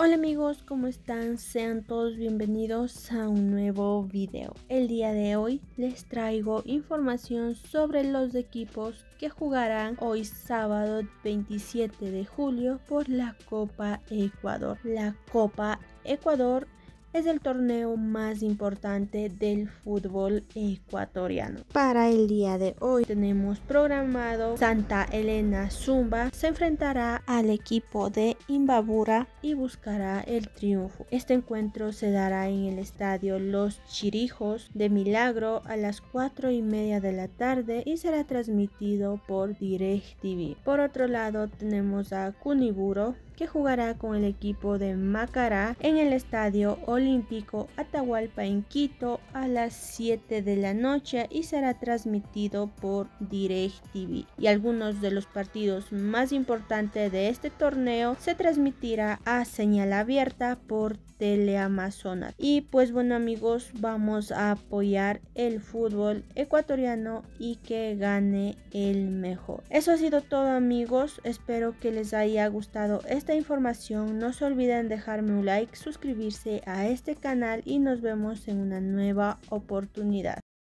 Hola amigos, ¿cómo están? Sean todos bienvenidos a un nuevo video. El día de hoy les traigo información sobre los equipos que jugarán hoy sábado 27 de julio por la Copa Ecuador. La Copa Ecuador es el torneo más importante del fútbol ecuatoriano. Para el día de hoy tenemos programado Santa Elena Zumba se enfrentará al equipo de Imbabura y buscará el triunfo. Este encuentro se dará en el estadio Los Chirijos de Milagro a las 4:30 de la tarde y será transmitido por DirecTV. Por otro lado tenemos a Cuniburo, que jugará con el equipo de Macará en el Estadio Olímpico Atahualpa en Quito a las 7 de la noche y será transmitido por DirecTV. Y algunos de los partidos más importantes de este torneo se transmitirá a señal abierta por Teleamazonas. Y pues bueno amigos, vamos a apoyar el fútbol ecuatoriano y que gane el mejor. Eso ha sido todo amigos, espero que les haya gustado esta información. No se olviden dejarme un like, suscribirse a este canal y nos vemos en una nueva oportunidad.